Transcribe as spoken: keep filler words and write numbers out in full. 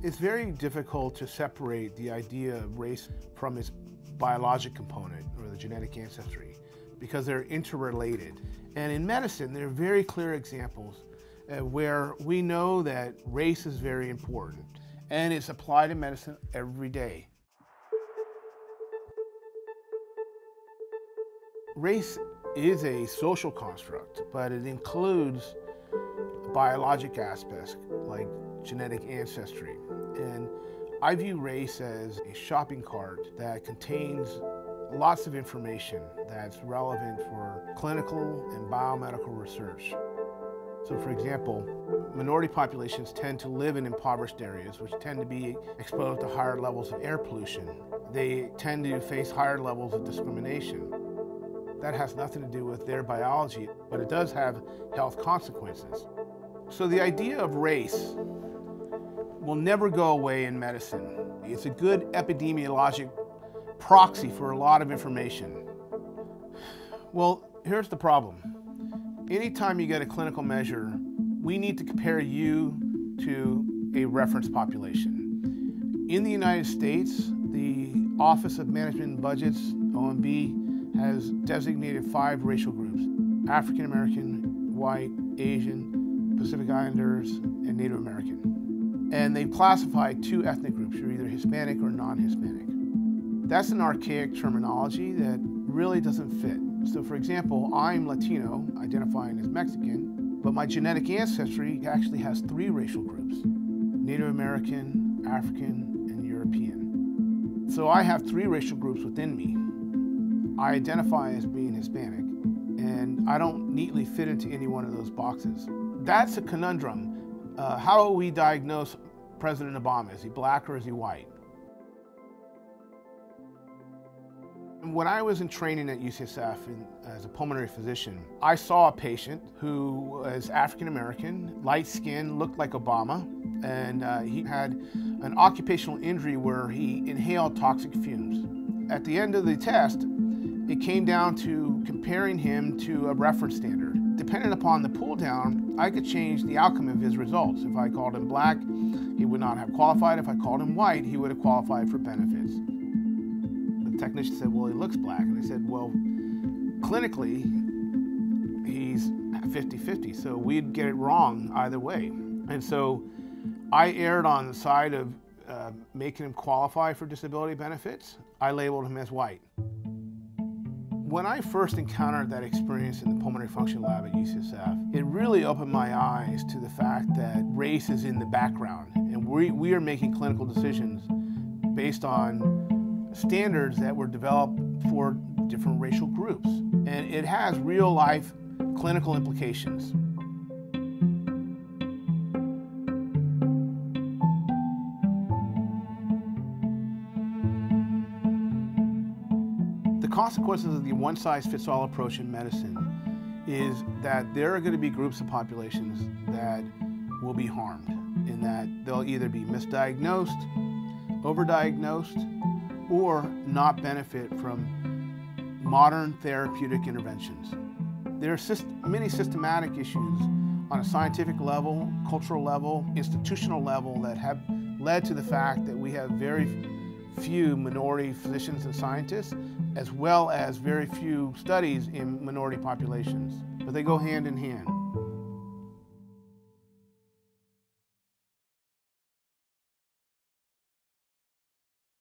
It's very difficult to separate the idea of race from its biologic component, or the genetic ancestry, because they're interrelated. And in medicine, there are very clear examples uh, where we know that race is very important, and it's applied in medicine every day. Race is a social construct, but it includes biologic aspects like genetic ancestry. And I view race as a shopping cart that contains lots of information that's relevant for clinical and biomedical research. So for example, minority populations tend to live in impoverished areas, which tend to be exposed to higher levels of air pollution. They tend to face higher levels of discrimination. That has nothing to do with their biology, but it does have health consequences. So the idea of race will never go away in medicine. It's a good epidemiologic proxy for a lot of information. Well, here's the problem. Anytime you get a clinical measure, we need to compare you to a reference population. In the United States, the Office of Management and Budgets, O M B, has designated five racial groups: African American, white, Asian, Pacific Islanders, and Native American. And they've classified two ethnic groups. You're either Hispanic or non-Hispanic. That's an archaic terminology that really doesn't fit. So for example, I'm Latino, identifying as Mexican, but my genetic ancestry actually has three racial groups: Native American, African, and European. So I have three racial groups within me. I identify as being Hispanic, and I don't neatly fit into any one of those boxes. That's a conundrum. Uh, how do we diagnose President Obama? Is he black or is he white? When I was in training at U C S F in, as a pulmonary physician, I saw a patient who was African American, light skinned, looked like Obama, and uh, he had an occupational injury where he inhaled toxic fumes. At the end of the test, it came down to comparing him to a reference standard. Depending upon the pull down, I could change the outcome of his results. If I called him black, he would not have qualified. If I called him white, he would have qualified for benefits. The technician said, well, he looks black. And I said, well, clinically, he's fifty fifty, so we'd get it wrong either way. And so I erred on the side of uh, making him qualify for disability benefits. I labeled him as white. When I first encountered that experience in the pulmonary function lab at U C S F, it really opened my eyes to the fact that race is in the background, and we, we are making clinical decisions based on standards that were developed for different racial groups. And it has real life clinical implications. The consequences of the one-size-fits-all approach in medicine is that there are going to be groups of populations that will be harmed, in that they'll either be misdiagnosed, overdiagnosed, or not benefit from modern therapeutic interventions. There are syst- many systematic issues on a scientific level, cultural level, institutional level that have led to the fact that we have very few minority physicians and scientists, as well as very few studies in minority populations. But they go hand in hand.